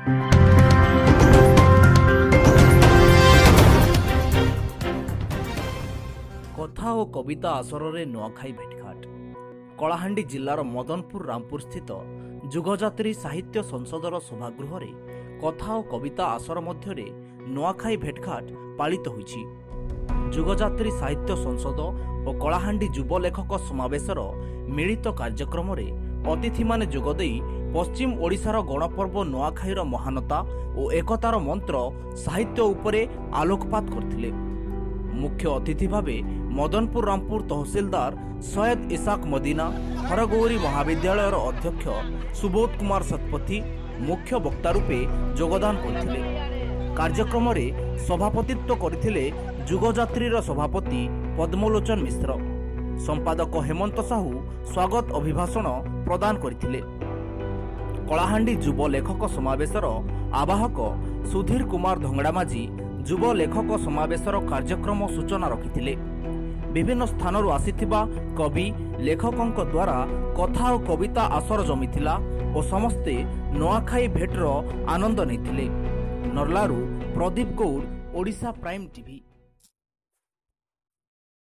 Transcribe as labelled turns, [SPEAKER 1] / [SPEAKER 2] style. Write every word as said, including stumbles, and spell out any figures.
[SPEAKER 1] कथा और कविता आसर में नुआखाई भेटघाट कलाहांडी जिलार मदनपुर रामपुर स्थित जुगजात्री साहित्य संसदर सभागृह रे कथा और कविता आसर मध्य नुआखाई भेटघाट पालित होईछि। जुगजात्री साहित्य संसद और कलाहांडी युव लेखक समावेशर मिलित कार्यक्रम रे अतिथि माने जोगदेई पश्चिम ओडिशार गणपर्व नुआखाईर महानता और एकतार मंत्र साहित्य उपरे आलोकपात करथिले। मुख्य अतिथि भावे मदनपुर रामपुर तहसीलदार सैयद इसाक मदीना, हरगौरी महाविद्यालयर अध्यक्ष सुबोध कुमार शतपथी मुख्य वक्ता रूपे योगदान करथिले। कार्यक्रम रे सभापतित्व करथिले जुगजात्रीर सभापति पद्मलोचन मिश्र। संपादक हेमंत साहू स्वागत अभिभाषण प्रदान करथिले। कलाहांडी युव लेखक समावेशर आवाहक सुधीर कुमार धंगड़ामाझी युव लेखक समावेशर कार्यक्रम सूचना रखिथिले। विभिन्न स्थानरू आसीथिबा कवि लेखकंक द्वारा कथा और कविता आसर जमीथिला और समस्ते नुआखाई भेटर आनंद नैथिले। नर्लारू प्रदीप गौड़, ओडिशा प्राइम टीवी।